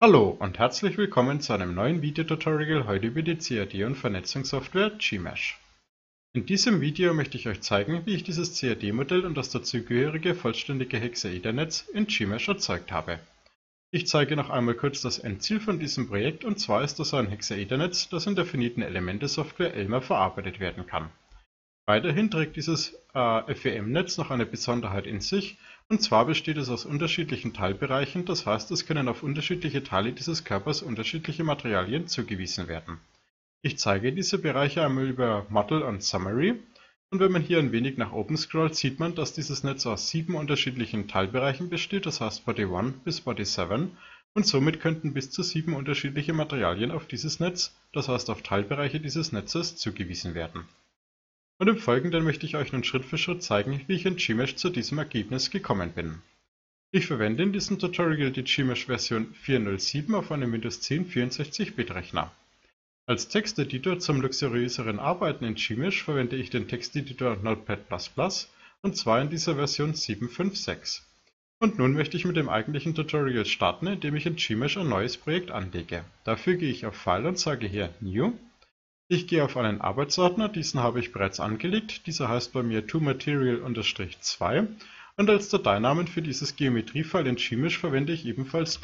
Hallo und herzlich willkommen zu einem neuen Videotutorial heute über die CAD- und Vernetzungssoftware Gmesh. In diesem Video möchte ich euch zeigen, wie ich dieses CAD-Modell und das dazugehörige vollständige Hexaedernetz in Gmesh erzeugt habe. Ich zeige noch einmal kurz das Endziel von diesem Projekt, und zwar ist das ein Hexaedernetz, das in der finiten Elemente-Software Elmer verarbeitet werden kann. Weiterhin trägt dieses FEM-Netz noch eine Besonderheit in sich, und zwar besteht es aus unterschiedlichen Teilbereichen, das heißt, es können auf unterschiedliche Teile dieses Körpers unterschiedliche Materialien zugewiesen werden. Ich zeige diese Bereiche einmal über Model und Summary, und wenn man hier ein wenig nach oben scrollt, sieht man, dass dieses Netz aus 7 unterschiedlichen Teilbereichen besteht, das heißt Body 1 bis Body 7, und somit könnten bis zu 7 unterschiedliche Materialien auf dieses Netz, das heißt auf Teilbereiche dieses Netzes, zugewiesen werden. Und im Folgenden möchte ich euch nun Schritt für Schritt zeigen, wie ich in Gmesh zu diesem Ergebnis gekommen bin. Ich verwende in diesem Tutorial die Gmesh Version 4.07 auf einem Windows 10 64-Bit-Rechner. Als Texteditor zum luxuriöseren Arbeiten in Gmesh verwende ich den Texteditor Notepad++, und zwar in dieser Version 7.5.6. Und nun möchte ich mit dem eigentlichen Tutorial starten, indem ich in Gmesh ein neues Projekt anlege. Dafür gehe ich auf File und sage hier New. Ich gehe auf einen Arbeitsordner, diesen habe ich bereits angelegt, dieser heißt bei mir toMaterial-2, und als Dateinamen für dieses Geometriefile in Gmesh verwende ich ebenfalls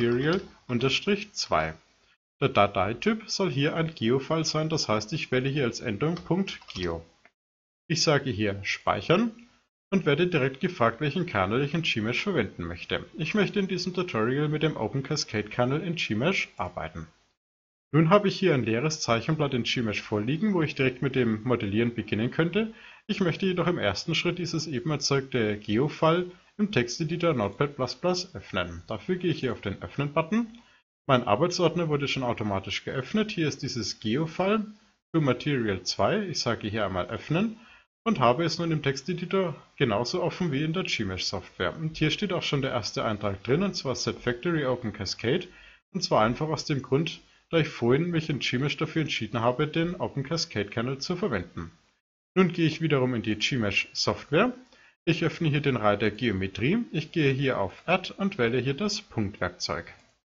toMaterial-2. Der Dateityp soll hier ein Geo-File sein, das heißt, ich wähle hier als Endung .geo. Ich sage hier Speichern und werde direkt gefragt, welchen Kernel ich in Gmesh verwenden möchte. Ich möchte in diesem Tutorial mit dem Open Cascade Kernel in Gmesh arbeiten. Nun habe ich hier ein leeres Zeichenblatt in Gmesh vorliegen, wo ich direkt mit dem Modellieren beginnen könnte. Ich möchte jedoch im ersten Schritt dieses eben erzeugte Geo-File im Texteditor Notepad++ öffnen. Dafür gehe ich hier auf den Öffnen-Button. Mein Arbeitsordner wurde schon automatisch geöffnet. Hier ist dieses Geo-File toMaterial2. Ich sage hier einmal Öffnen und habe es nun im Texteditor genauso offen wie in der Gmesh-Software. Und hier steht auch schon der erste Eintrag drin, und zwar Set Factory Open Cascade. Und zwar einfach aus dem Grund, da ich vorhin mich in Gmesh dafür entschieden habe, den Open Cascade Kernel zu verwenden. Nun gehe ich wiederum in die Gmesh Software. Ich öffne hier den Reiter Geometrie. Ich gehe hier auf Add und wähle hier das Punktwerkzeug.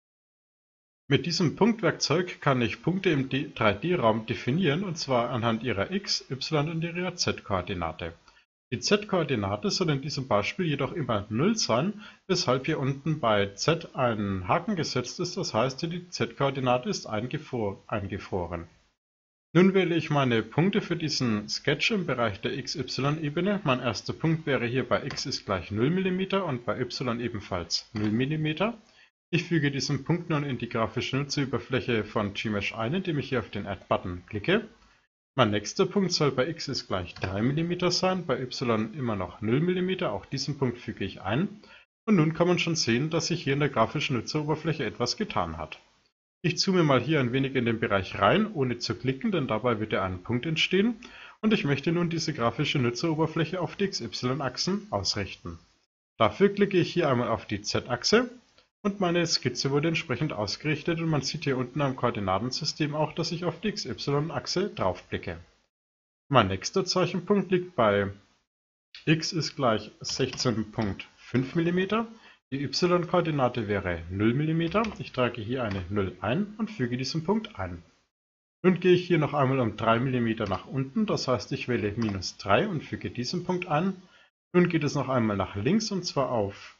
Mit diesem Punktwerkzeug kann ich Punkte im 3D-Raum definieren, und zwar anhand ihrer X-, Y- und ihrer Z-Koordinate. Die Z-Koordinate soll in diesem Beispiel jedoch immer 0 sein, weshalb hier unten bei Z ein Haken gesetzt ist, das heißt, die Z-Koordinate ist eingefroren. Nun wähle ich meine Punkte für diesen Sketch im Bereich der XY-Ebene. Mein erster Punkt wäre hier bei X ist gleich 0 mm und bei Y ebenfalls 0 mm. Ich füge diesen Punkt nun in die grafische Nutzeroberfläche von Gmesh ein, indem ich hier auf den Add-Button klicke. Mein nächster Punkt soll bei X ist gleich 3 mm sein, bei Y immer noch 0 mm, auch diesen Punkt füge ich ein. Und nun kann man schon sehen, dass sich hier in der grafischen Nutzeroberfläche etwas getan hat. Ich zoome mal hier ein wenig in den Bereich rein, ohne zu klicken, denn dabei wird ja ein Punkt entstehen. Und ich möchte nun diese grafische Nutzeroberfläche auf die XY-Achsen ausrichten. Dafür klicke ich hier einmal auf die Z-Achse. Und meine Skizze wurde entsprechend ausgerichtet, und man sieht hier unten am Koordinatensystem auch, dass ich auf die XY-Achse draufblicke. Mein nächster Zeichenpunkt liegt bei x ist gleich 16,5 mm. Die y-Koordinate wäre 0 mm. Ich trage hier eine 0 ein und füge diesen Punkt ein. Nun gehe ich hier noch einmal um 3 mm nach unten, das heißt, ich wähle -3 und füge diesen Punkt ein. Nun geht es noch einmal nach links, und zwar auf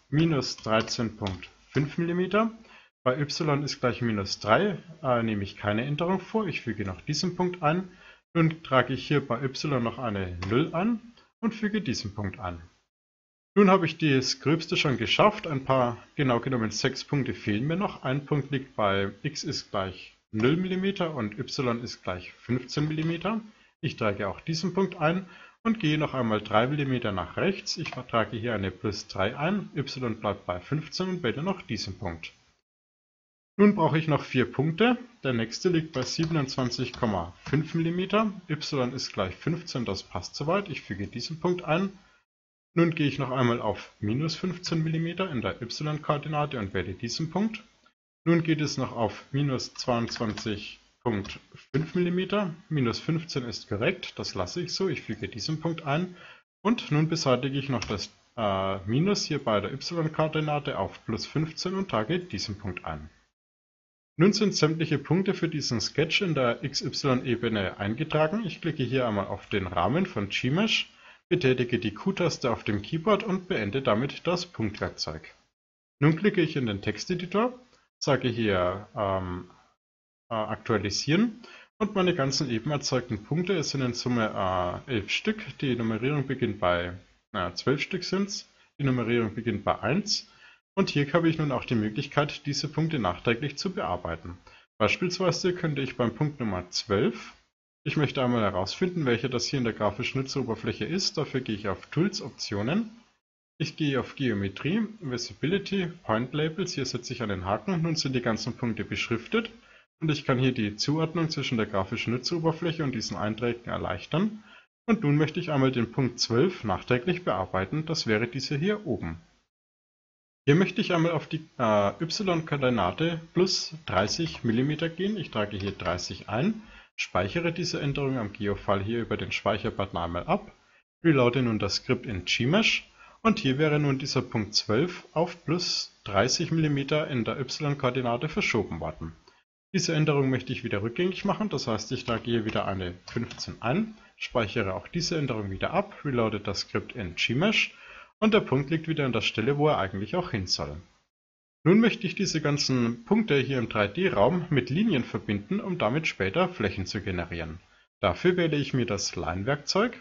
-13,5 mm. Bei y ist gleich -3, nehme ich keine Änderung vor, ich füge noch diesen Punkt ein. Nun trage ich hier bei y noch eine 0 an und füge diesen Punkt an. Nun habe ich das Gröbste schon geschafft, ein paar, genau genommen 6 Punkte fehlen mir noch. Ein Punkt liegt bei x ist gleich 0 mm und y ist gleich 15 mm. Ich trage auch diesen Punkt ein und gehe noch einmal 3 mm nach rechts. Ich trage hier eine +3 ein, y bleibt bei 15 und wähle noch diesen Punkt. Nun brauche ich noch 4 Punkte. Der nächste liegt bei 27,5 mm, y ist gleich 15, das passt soweit. Ich füge diesen Punkt ein. Nun gehe ich noch einmal auf -15 mm in der y-Koordinate und wähle diesen Punkt. Nun geht es noch auf -22,5 mm. -15 ist korrekt, das lasse ich so. Ich füge diesen Punkt ein. Und nun beseitige ich noch das Minus hier bei der y-Koordinate auf +15 und trage diesen Punkt ein. Nun sind sämtliche Punkte für diesen Sketch in der XY-Ebene eingetragen. Ich klicke hier einmal auf den Rahmen von Gmesh, betätige die Q-Taste auf dem Keyboard und beende damit das Punktwerkzeug. Nun klicke ich in den Texteditor, sage hier Aktualisieren und meine ganzen eben erzeugten Punkte, es sind in Summe 11 Stück, die Nummerierung beginnt bei 12 Stück die Nummerierung beginnt bei 1 und hier habe ich nun auch die Möglichkeit, diese Punkte nachträglich zu bearbeiten. Beispielsweise könnte ich beim Punkt Nummer 12, ich möchte einmal herausfinden, welcher das hier in der grafischen Nutzeroberfläche ist, dafür gehe ich auf Tools, Optionen. Ich gehe auf Geometrie, Visibility, Point Labels, hier setze ich einen Haken, nun sind die ganzen Punkte beschriftet und ich kann hier die Zuordnung zwischen der grafischen Nutzeroberfläche und diesen Einträgen erleichtern. Und nun möchte ich einmal den Punkt 12 nachträglich bearbeiten, das wäre dieser hier oben. Hier möchte ich einmal auf die y-Koordinate plus 30 mm gehen, ich trage hier 30 ein, speichere diese Änderung am Geofile hier über den Speicherbutton einmal ab, reloade nun das Skript in Gmesh. Und hier wäre nun dieser Punkt 12 auf plus 30 mm in der y-Koordinate verschoben worden. Diese Änderung möchte ich wieder rückgängig machen, das heißt, ich trage hier wieder eine 15 ein, speichere auch diese Änderung wieder ab, reloade das Skript in Gmesh und der Punkt liegt wieder an der Stelle, wo er eigentlich auch hin soll. Nun möchte ich diese ganzen Punkte hier im 3D-Raum mit Linien verbinden, um damit später Flächen zu generieren. Dafür wähle ich mir das Line-Werkzeug.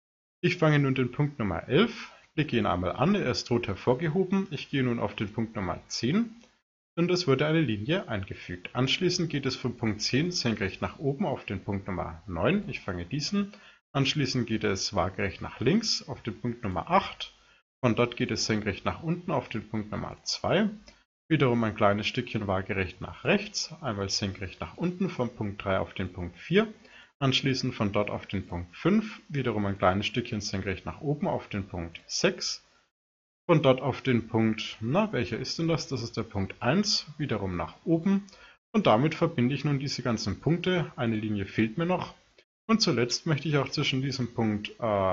Ich fange nun den Punkt Nummer 11. Klicke ihn einmal an, er ist rot hervorgehoben. Ich gehe nun auf den Punkt Nummer 10 und es wurde eine Linie eingefügt. Anschließend geht es vom Punkt 10 senkrecht nach oben auf den Punkt Nummer 9. Ich fange diesen. Anschließend geht es waagerecht nach links auf den Punkt Nummer 8. Von dort geht es senkrecht nach unten auf den Punkt Nummer 2. Wiederum ein kleines Stückchen waagerecht nach rechts. Einmal senkrecht nach unten vom Punkt 3 auf den Punkt 4. Anschließend von dort auf den Punkt 5, wiederum ein kleines Stückchen senkrecht nach oben auf den Punkt 6. Von dort auf den Punkt, welcher ist denn das? Das ist der Punkt 1, wiederum nach oben. Und damit verbinde ich nun diese ganzen Punkte. Eine Linie fehlt mir noch. Und zuletzt möchte ich auch zwischen diesem Punkt,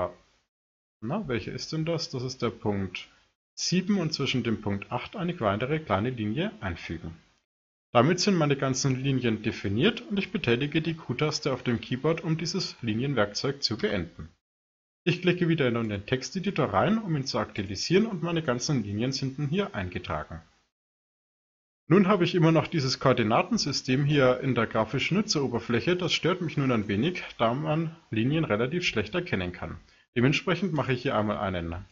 welcher ist denn das? Das ist der Punkt 7 und zwischen dem Punkt 8 eine weitere kleine Linie einfügen. Damit sind meine ganzen Linien definiert und ich betätige die Q-Taste auf dem Keyboard, um dieses Linienwerkzeug zu beenden. Ich klicke wieder in den Texteditor rein, um ihn zu aktualisieren und meine ganzen Linien sind nun hier eingetragen. Nun habe ich immer noch dieses Koordinatensystem hier in der grafischen Nutzeroberfläche, das stört mich nun ein wenig, da man Linien relativ schlecht erkennen kann. Dementsprechend mache ich hier einmal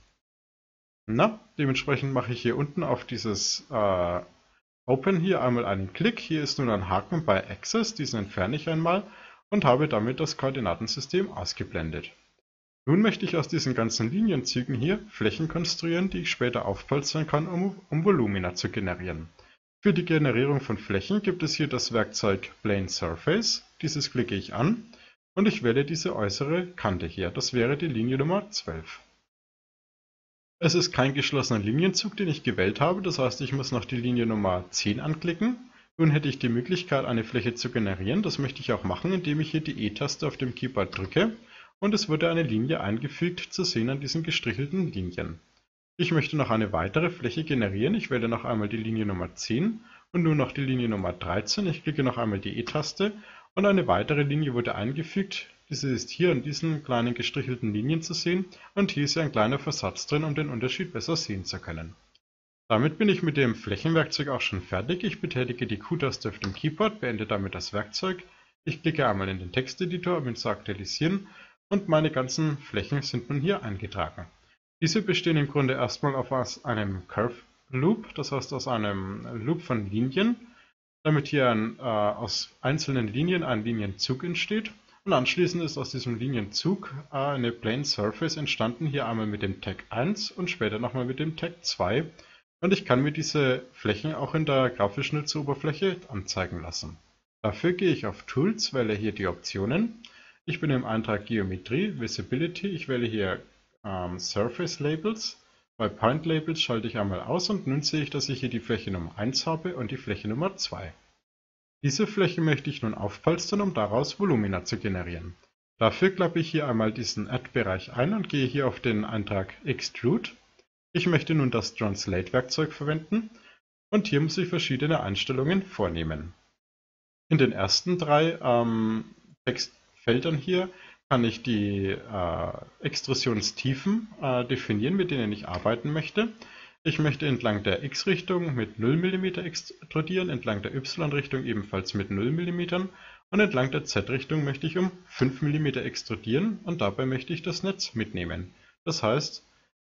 mache ich hier unten auf dieses Open hier einmal einen Klick, hier ist nun ein Haken bei Access, diesen entferne ich einmal und habe damit das Koordinatensystem ausgeblendet. Nun möchte ich aus diesen ganzen Linienzügen hier Flächen konstruieren, die ich später aufpolstern kann, um Volumina zu generieren. Für die Generierung von Flächen gibt es hier das Werkzeug Plane Surface, dieses klicke ich an und ich wähle diese äußere Kante hier, das wäre die Linie Nummer 12. Es ist kein geschlossener Linienzug, den ich gewählt habe, das heißt, ich muss noch die Linie Nummer 10 anklicken. Nun hätte ich die Möglichkeit, eine Fläche zu generieren. Das möchte ich auch machen, indem ich hier die E-Taste auf dem Keyboard drücke und es wurde eine Linie eingefügt, zu sehen an diesen gestrichelten Linien. Ich möchte noch eine weitere Fläche generieren. Ich wähle noch einmal die Linie Nummer 10 und nun noch die Linie Nummer 13. Ich klicke noch einmal die E-Taste und eine weitere Linie wurde eingefügt. Diese ist hier in diesen kleinen gestrichelten Linien zu sehen und hier ist ein kleiner Versatz drin, um den Unterschied besser sehen zu können. Damit bin ich mit dem Flächenwerkzeug auch schon fertig. Ich betätige die Q-Taste auf dem Keyboard, beende damit das Werkzeug. Ich klicke einmal in den Texteditor, um ihn zu aktualisieren und meine ganzen Flächen sind nun hier eingetragen. Diese bestehen im Grunde erstmal aus einem Curve Loop, das heißt aus einem Loop von Linien, damit hier aus einzelnen Linien ein Linienzug entsteht. Und anschließend ist aus diesem Linienzug eine Plane Surface entstanden, hier einmal mit dem Tag 1 und später nochmal mit dem Tag 2. Und ich kann mir diese Flächen auch in der grafischen Nutzeroberfläche anzeigen lassen. Dafür gehe ich auf Tools, wähle hier die Optionen. Ich bin im Eintrag Geometrie, Visibility, ich wähle hier Surface Labels. Bei Point Labels schalte ich einmal aus und nun sehe ich, dass ich hier die Fläche Nummer 1 habe und die Fläche Nummer 2. Diese Fläche möchte ich nun aufpolstern, um daraus Volumina zu generieren. Dafür klappe ich hier einmal diesen Add-Bereich ein und gehe hier auf den Eintrag Extrude. Ich möchte nun das Translate-Werkzeug verwenden und hier muss ich verschiedene Einstellungen vornehmen. In den ersten drei Textfeldern hier kann ich die Extrusionstiefen definieren, mit denen ich arbeiten möchte. Ich möchte entlang der X-Richtung mit 0 mm extrudieren, entlang der Y-Richtung ebenfalls mit 0 mm und entlang der Z-Richtung möchte ich um 5 mm extrudieren und dabei möchte ich das Netz mitnehmen. Das heißt,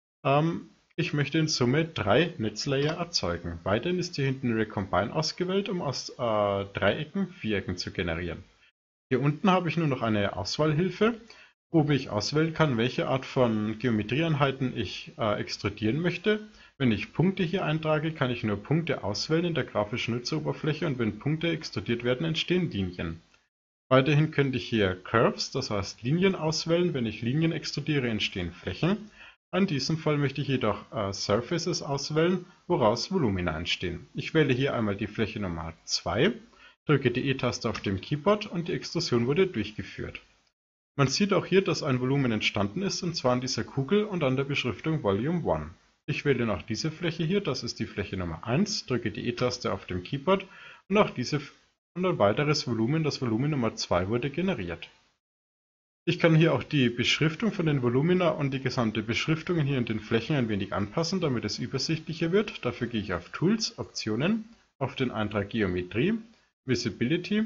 ich möchte in Summe 3 Netzlayer erzeugen. Weiterhin ist hier hinten Recombine ausgewählt, um aus Dreiecken Vierecken zu generieren. Hier unten habe ich nur noch eine Auswahlhilfe, wo ich auswählen kann, welche Art von Geometrieeinheiten ich extrudieren möchte. Wenn ich Punkte hier eintrage, kann ich nur Punkte auswählen in der grafischen Nutzeroberfläche und wenn Punkte extrudiert werden, entstehen Linien. Weiterhin könnte ich hier Curves, das heißt Linien auswählen. Wenn ich Linien extrudiere, entstehen Flächen. In diesem Fall möchte ich jedoch Surfaces auswählen, woraus Volumina entstehen. Ich wähle hier einmal die Fläche Nummer 2, drücke die E-Taste auf dem Keyboard und die Extrusion wurde durchgeführt. Man sieht auch hier, dass ein Volumen entstanden ist, und zwar an dieser Kugel und an der Beschriftung Volume 1. Ich wähle noch diese Fläche hier, das ist die Fläche Nummer 1, drücke die E-Taste auf dem Keyboard und auch diese und ein weiteres Volumen, das Volumen Nummer 2, wurde generiert. Ich kann hier auch die Beschriftung von den Volumina und die gesamte Beschriftung hier in den Flächen ein wenig anpassen, damit es übersichtlicher wird. Dafür gehe ich auf Tools, Optionen, auf den Eintrag Geometrie, Visibility,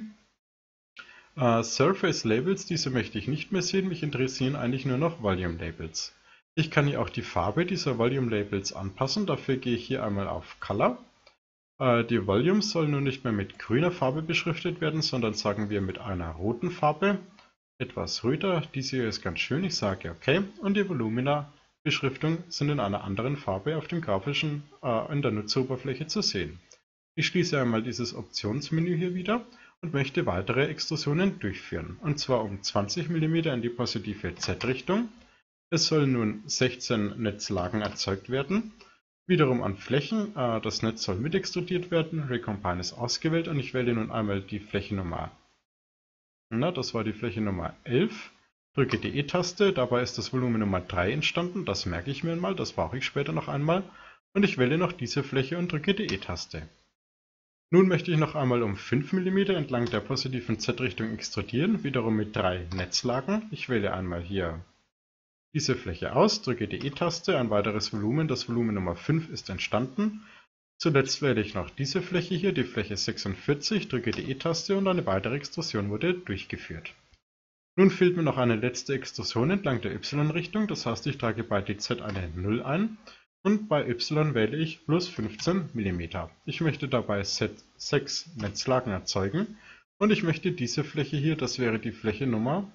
Surface Labels, diese möchte ich nicht mehr sehen, mich interessieren eigentlich nur noch Volume Labels. Ich kann hier auch die Farbe dieser Volume Labels anpassen, dafür gehe ich hier einmal auf Color. Die Volumes sollen nun nicht mehr mit grüner Farbe beschriftet werden, sondern sagen wir mit einer roten Farbe. Etwas röter, diese hier ist ganz schön, ich sage OK und die Volumina-Beschriftung sind in einer anderen Farbe auf dem grafischen in der Nutzeroberfläche zu sehen. Ich schließe einmal dieses Optionsmenü hier wieder und möchte weitere Extrusionen durchführen, und zwar um 20 mm in die positive Z-Richtung. Es sollen nun 16 Netzlagen erzeugt werden. Wiederum an Flächen, das Netz soll mit extrudiert werden, Recombine ist ausgewählt und ich wähle nun einmal die Fläche Nummer, das war die Fläche Nummer 11, drücke die E-Taste, dabei ist das Volumen Nummer 3 entstanden, das merke ich mir mal, das brauche ich später noch einmal und ich wähle noch diese Fläche und drücke die E-Taste. Nun möchte ich noch einmal um 5 mm entlang der positiven Z-Richtung extrudieren, wiederum mit 3 Netzlagen. Ich wähle einmal hier diese Fläche aus, drücke die E-Taste, ein weiteres Volumen, das Volumen Nummer 5 ist entstanden. Zuletzt wähle ich noch diese Fläche hier, die Fläche 46, drücke die E-Taste und eine weitere Extrusion wurde durchgeführt. Nun fehlt mir noch eine letzte Extrusion entlang der Y-Richtung, das heißt ich trage bei DZ eine 0 ein und bei Y wähle ich plus 15 mm. Ich möchte dabei 6 Netzlagen erzeugen und ich möchte diese Fläche hier, das wäre die Fläche Nummer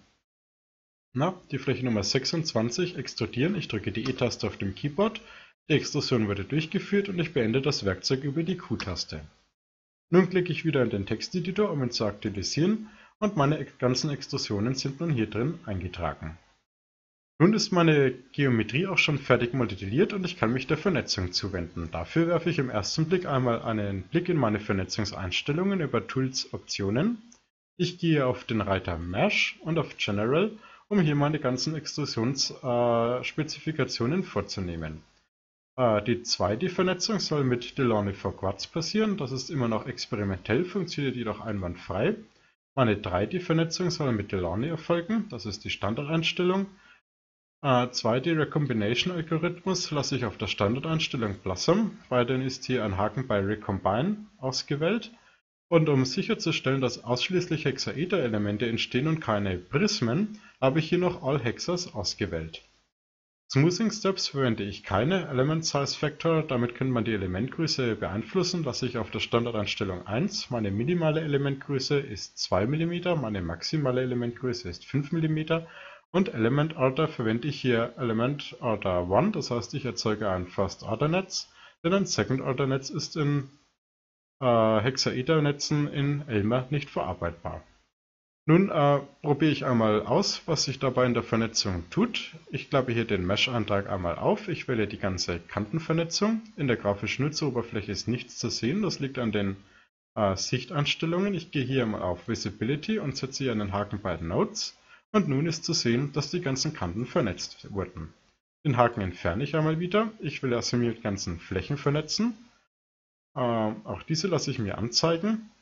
26 extrudieren. Ich drücke die E-Taste auf dem Keyboard, die Extrusion wurde durchgeführt und ich beende das Werkzeug über die Q-Taste. Nun klicke ich wieder in den Texteditor, um ihn zu aktualisieren und meine ganzen Extrusionen sind nun hier drin eingetragen. Nun ist meine Geometrie auch schon fertig modelliert und ich kann mich der Vernetzung zuwenden. Dafür werfe ich im ersten Blick einmal einen Blick in meine Vernetzungseinstellungen über Tools Optionen. Ich gehe auf den Reiter Mesh und auf General, um hier meine ganzen Extrusionsspezifikationen vorzunehmen. Die 2D-Vernetzung soll mit Delaunay for Quads passieren, das ist immer noch experimentell, funktioniert jedoch einwandfrei. Meine 3D-Vernetzung soll mit Delaunay erfolgen, das ist die Standardeinstellung. 2D Recombination Algorithmus lasse ich auf der Standardeinstellung Blossom, weiterhin ist hier ein Haken bei Recombine ausgewählt. Und um sicherzustellen, dass ausschließlich Hexaeder-Elemente entstehen und keine Prismen, habe ich hier noch All Hexas ausgewählt. Smoothing Steps verwende ich keine, Element Size Factor, damit kann man die Elementgröße beeinflussen, lasse ich auf der Standardeinstellung 1. Meine minimale Elementgröße ist 2 mm, meine maximale Elementgröße ist 5 mm und Element Order verwende ich hier Element Order 1, das heißt ich erzeuge ein First Order Netz, denn ein Second Order Netz ist in Hexaeder-Netzen in Elmer nicht verarbeitbar. Nun probiere ich einmal aus, was sich dabei in der Vernetzung tut. Ich klappe hier den Mesh-Eintrag einmal auf. Ich wähle die ganze Kantenvernetzung. In der grafischen Nutzeroberfläche ist nichts zu sehen. Das liegt an den Sichteinstellungen. Ich gehe hier mal auf Visibility und setze hier einen Haken bei Nodes. Und nun ist zu sehen, dass die ganzen Kanten vernetzt wurden. Den Haken entferne ich einmal wieder. Ich will also mir die ganzen Flächen vernetzen. Auch diese lasse ich mir anzeigen.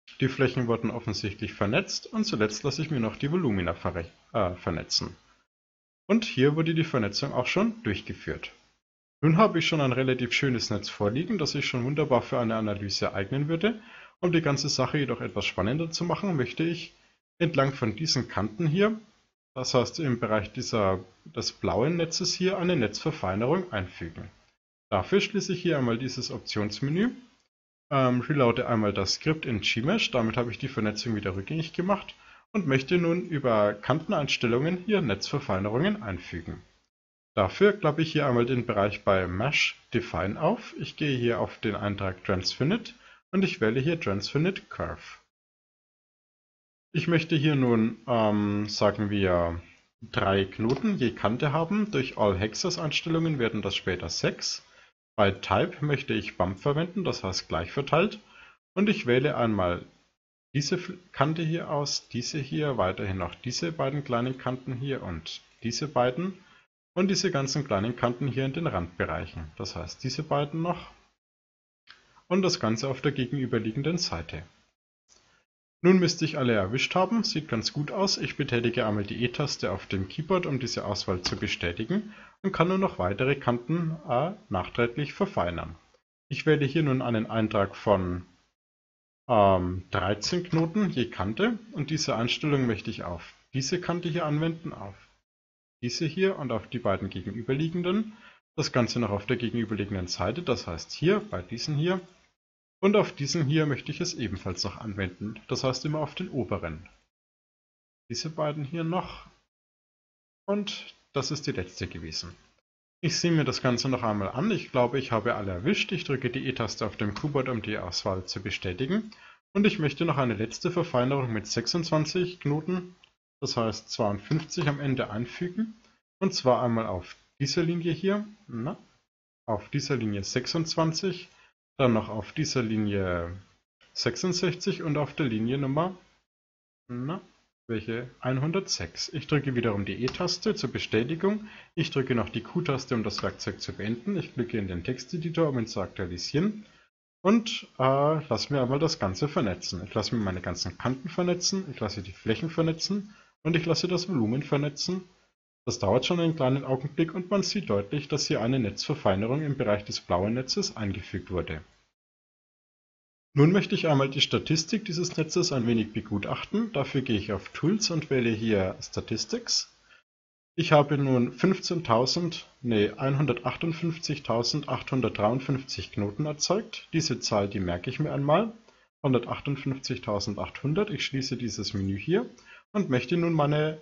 Die Flächen wurden offensichtlich vernetzt und zuletzt lasse ich mir noch die Volumina vernetzen. Und hier wurde die Vernetzung auch schon durchgeführt. Nun habe ich schon ein relativ schönes Netz vorliegen, das sich schon wunderbar für eine Analyse eignen würde. Um die ganze Sache jedoch etwas spannender zu machen, möchte ich entlang von diesen Kanten hier, das heißt im Bereich des blauen Netzes hier, eine Netzverfeinerung einfügen. Dafür schließe ich hier einmal dieses Optionsmenü, reloade einmal das Skript in Gmesh, damit habe ich die Vernetzung wieder rückgängig gemacht und möchte nun über Kanteneinstellungen hier Netzverfeinerungen einfügen. Dafür klappe ich hier einmal den Bereich bei Mesh Define auf. Ich gehe hier auf den Eintrag Transfinite und ich wähle hier Transfinite Curve. Ich möchte hier nun, sagen wir, 3 Knoten je Kante haben. Durch All Hexes Einstellungen werden das später 6. Bei Type möchte ich Bump verwenden, das heißt gleich verteilt. Und ich wähle einmal diese Kante hier aus, diese hier, weiterhin noch diese beiden kleinen Kanten hier und diese beiden. Und diese ganzen kleinen Kanten hier in den Randbereichen. Das heißt diese beiden noch. Und das Ganze auf der gegenüberliegenden Seite. Nun müsste ich alle erwischt haben, sieht ganz gut aus. Ich betätige einmal die E-Taste auf dem Keyboard, um diese Auswahl zu bestätigen und kann nun noch weitere Kanten nachträglich verfeinern. Ich wähle hier nun einen Eintrag von 13 Knoten je Kante und diese Einstellung möchte ich auf diese Kante hier anwenden, auf diese hier und auf die beiden gegenüberliegenden. Das Ganze noch auf der gegenüberliegenden Seite, das heißt hier bei diesen hier. Und auf diesen hier möchte ich es ebenfalls noch anwenden, das heißt immer auf den oberen. Diese beiden hier noch und das ist die letzte gewesen. Ich sehe mir das Ganze noch einmal an, ich glaube ich habe alle erwischt, ich drücke die E-Taste auf dem Keyboard, um die Auswahl zu bestätigen. Und ich möchte noch eine letzte Verfeinerung mit 26 Knoten, das heißt 52 am Ende einfügen. Und zwar einmal auf dieser Linie hier, auf dieser Linie 26, dann noch auf dieser Linie 66 und auf der Linie Nummer, welche 106. Ich drücke wiederum die E-Taste zur Bestätigung. Ich drücke noch die Q-Taste, um das Werkzeug zu beenden. Ich klicke in den Texteditor, um ihn zu aktualisieren. Und lasse mir einmal das Ganze vernetzen. Ich lasse mir meine ganzen Kanten vernetzen, ich lasse die Flächen vernetzen und ich lasse das Volumen vernetzen. Das dauert schon einen kleinen Augenblick und man sieht deutlich, dass hier eine Netzverfeinerung im Bereich des blauen Netzes eingefügt wurde. Nun möchte ich einmal die Statistik dieses Netzes ein wenig begutachten. Dafür gehe ich auf Tools und wähle hier Statistics. Ich habe nun 158.853 Knoten erzeugt. Diese Zahl, die merke ich mir einmal. 158.800. Ich schließe dieses Menü hier und möchte nun meine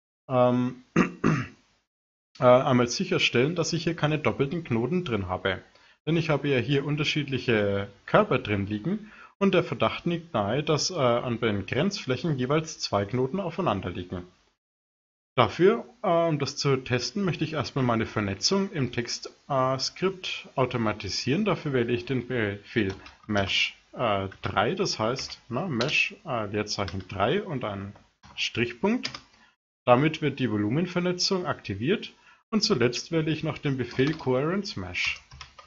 einmal sicherstellen, dass ich hier keine doppelten Knoten drin habe. Denn ich habe ja hier unterschiedliche Körper drin liegen und der Verdacht liegt nahe, dass an den Grenzflächen jeweils 2 Knoten aufeinander liegen. Dafür, um das zu testen, möchte ich erstmal meine Vernetzung im Textskript automatisieren. Dafür wähle ich den Befehl mesh 3, das heißt mesh Leerzeichen 3 und ein Strichpunkt. Damit wird die Volumenvernetzung aktiviert und zuletzt wähle ich noch den Befehl Coherence Mesh.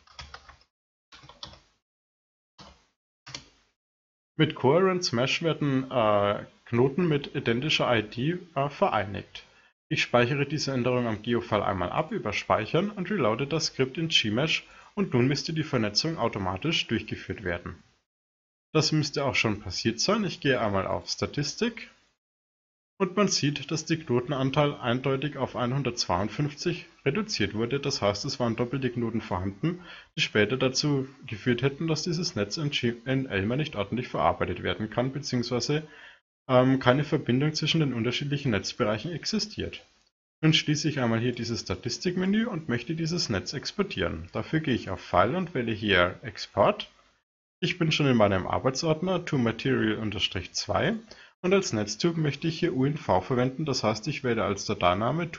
Mit Coherence Mesh werden Knoten mit identischer ID vereinigt. Ich speichere diese Änderung am Geo-File einmal ab über Speichern und reloade das Skript in Gmesh und nun müsste die Vernetzung automatisch durchgeführt werden. Das müsste auch schon passiert sein. Ich gehe einmal auf Statistik und man sieht, dass der Knotenanteil eindeutig auf 152 reduziert wurde. Das heißt, es waren doppelte Knoten vorhanden, die später dazu geführt hätten, dass dieses Netz in Elma nicht ordentlich verarbeitet werden kann, beziehungsweise keine Verbindung zwischen den unterschiedlichen Netzbereichen existiert. Nun schließe ich einmal hier dieses Statistikmenü und möchte dieses Netz exportieren. Dafür gehe ich auf File und wähle hier Export. Ich bin schon in meinem Arbeitsordner toMaterial-2 und als Netztyp möchte ich hier UNV verwenden, das heißt, ich wähle als Dateiname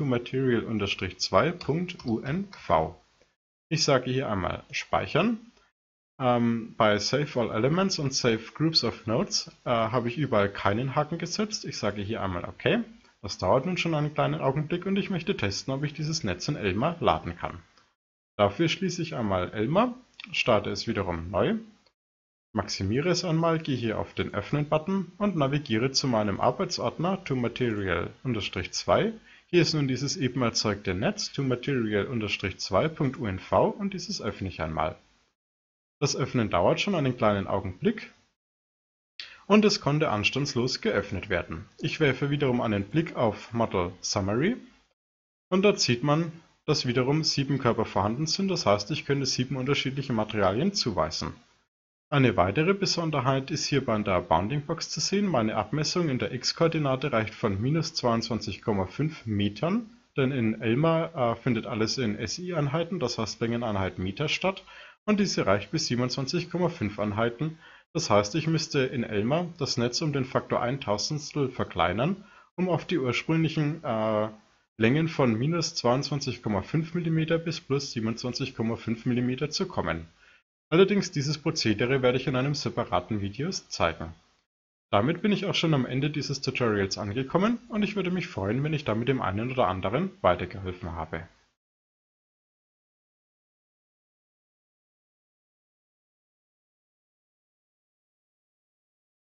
toMaterial-2.unv. Ich sage hier einmal Speichern. Bei Save All Elements und Save Groups of Nodes habe ich überall keinen Haken gesetzt. Ich sage hier einmal OK. Das dauert nun schon einen kleinen Augenblick und ich möchte testen, ob ich dieses Netz in Elma laden kann. Dafür schließe ich einmal Elma, starte es wiederum neu Maximiere es einmal, gehe hier auf den Öffnen-Button und navigiere zu meinem Arbeitsordner toMaterial-2. Hier ist nun dieses eben erzeugte Netz toMaterial-2.unv und dieses öffne ich einmal. Das Öffnen dauert schon einen kleinen Augenblick und es konnte anstandslos geöffnet werden. Ich werfe wiederum einen Blick auf Model Summary und dort sieht man, dass wiederum 7 Körper vorhanden sind, das heißt, ich könnte 7 unterschiedliche Materialien zuweisen. Eine weitere Besonderheit ist hier bei der Bounding Box zu sehen. Meine Abmessung in der x-Koordinate reicht von -22,5 Metern, denn in Elma findet alles in SI-Einheiten, das heißt Längeneinheit Meter statt, und diese reicht bis 27,5 Einheiten. Das heißt, ich müsste in Elma das Netz um den Faktor 1/1000 verkleinern, um auf die ursprünglichen Längen von -22,5 mm bis +27,5 mm zu kommen. Allerdings dieses Prozedere werde ich in einem separaten Video zeigen. Damit bin ich auch schon am Ende dieses Tutorials angekommen und ich würde mich freuen, wenn ich damit dem einen oder anderen weitergeholfen habe.